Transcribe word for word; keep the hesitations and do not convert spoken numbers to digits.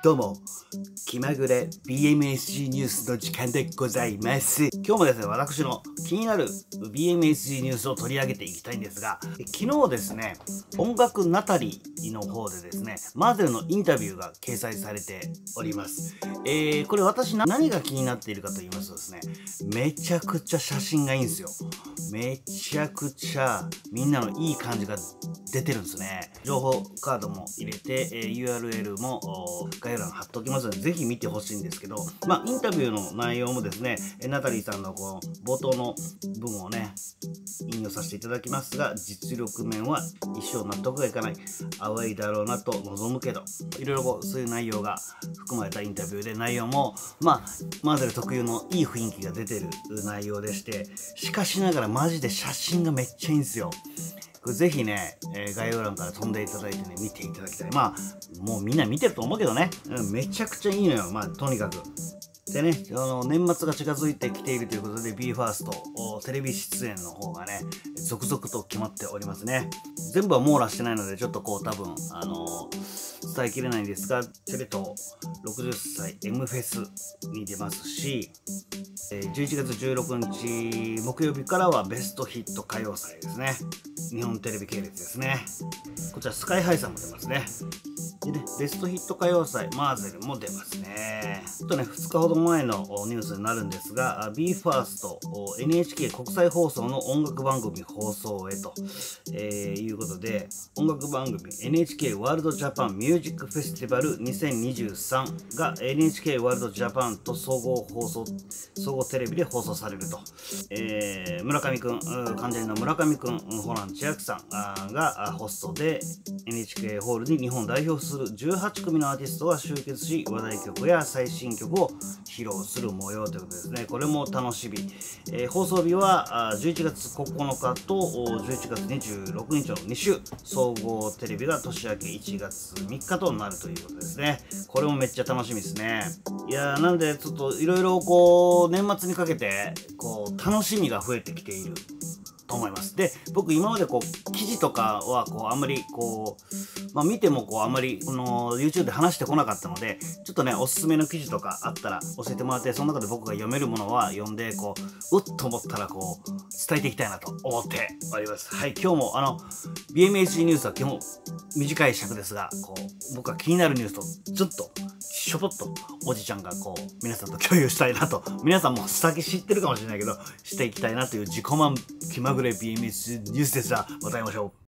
どうも、気まぐれ ビーエムエスジー ニュースの時間でございます。今日もですね、私の気になる ビーエムエスジー ニュースを取り上げていきたいんですが、昨日ですね、音楽ナタリーの方でですね、マーゼルのインタビューが掲載されております。えー、これ私何が気になっているかと言いますとですね、めちゃくちゃ写真がいいんですよ。めちゃくちゃみんなのいい感じが出てるんですね。情報カードも入れて、えー、ユーアールエル も概要欄貼っておきますので、ぜひ見てほしいんですけど、まあ、インタビューの内容もですね、ナタリーさんのこの冒頭の部分をね、引用させていただきますが、実力面は一生納得がいかない。淡いだろうなと望むけど、いろいろこうそういう内容が含まれたインタビューで、内容も、まあ、マーゼル特有のいい雰囲気が出てる内容でして、しかしながらマジで写真がめっちゃいいんですよ。これぜひね、えー、概要欄から飛んでいただいてね、見ていただきたい。まあ、もうみんな見てると思うけどね、うん、めちゃくちゃいいのよ。まあ、とにかく。でね、あの年末が近づいてきているということで ビーファースト テレビ出演の方がね続々と決まっておりますね。全部は網羅してないのでちょっとこう多分あの伝えきれないんですが、テレ東ろくじゅっさい M フェスに出ますし、じゅういちがつじゅうろくにち木曜日からはベストヒット歌謡祭ですね。日本テレビ系列ですね。こちらスカイハイさんも出ますね。でね、ベストヒット歌謡祭マーゼルも出ますね。ちょっとね、ふつかほど前のニュースになるんですが、ビーファースト エヌエイチケー 国際放送の音楽番組放送へと、えー、いうことで、音楽番組 エヌエイチケー ワールドジャパンミュージックフェスティバルにせんにじゅうさんが エヌエイチケー ワールドジャパンと総合放送、総合テレビで放送されると。えー、村上くん、関ジャニの村上くん、ホラン千秋さんがホストで エヌエイチケー ホールに日本を代表するじゅうはちくみのアーティストが集結し、話題曲や最新曲を披露する模様ということですね。これも楽しみ。えー、放送日はじゅういちがつここのかとじゅういちがつにじゅうろくにちのに週、総合テレビが年明けいちがつみっかとなるということですね。これもめっちゃ楽しみですね。いやー、なんでちょっといろいろこう年末にかけてこう楽しみが増えてきていると思います。で、僕今までこう記事とかはこうあんまりこう、まあ、見てもこうあんまりこの YouTube で話してこなかったので、ちょっとねおすすめの記事とかあったら教えてもらって、その中で僕が読めるものは読んでこううっと思ったらこう伝えていきたいなと思っております。はい、今日もあの ビーエムエスジー ニュースは基本短い尺ですが、こう僕が気になるニュースとちょっとしょぼっとおじちゃんがこう皆さんと共有したいなと、皆さんも先知ってるかもしれないけどしていきたいなという自己満気まぐれ ビーエムエス ニュースですが、また会いましょう。